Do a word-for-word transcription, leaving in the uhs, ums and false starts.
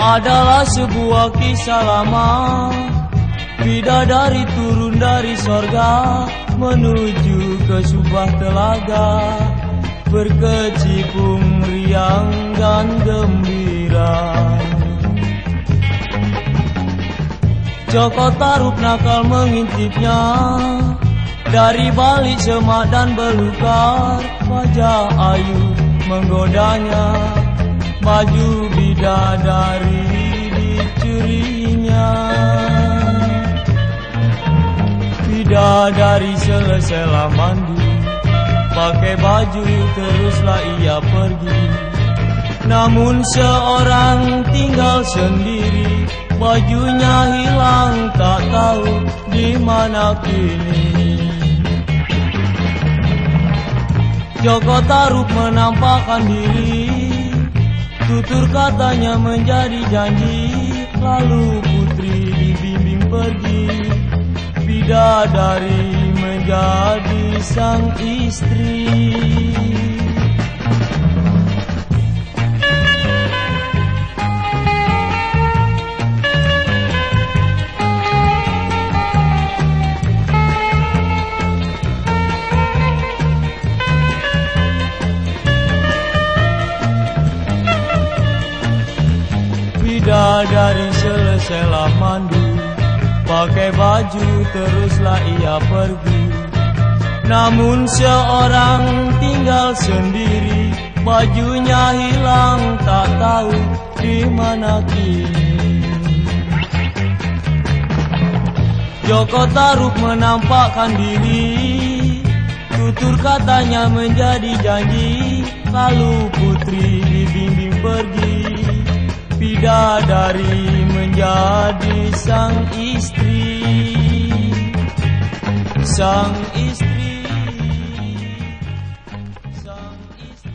adalah sebuah kisah lama. Bidadari turun dari sorga menuju ke sebuah telaga, berkecimpung riang dan gembira. Joko Tarub nakal mengintipnya, dari balik semak dan belukar, wajah ayu menggodanya, baju bidadari dicurinya. Bidadari selesailah mandi, pakai baju teruslah ia pergi. Namun seorang tinggal sendiri, bajunya hilang tak tahu di mana kini. Joko Tarub menampakkan diri, tutur katanya menjadi janji, lalu putri dibimbing pergi. Bidadari menjadi sang istri. Bidadari selesailah mandi, pakai baju teruslah ia pergi. Namun seorang tinggal sendiri, bajunya hilang tak tahu di mana kini. Joko Tarub menampakkan diri, tutur katanya menjadi janji, lalu putri dibimbing pergi. Bidadari menjadi sang istri, sang istri, sang istri.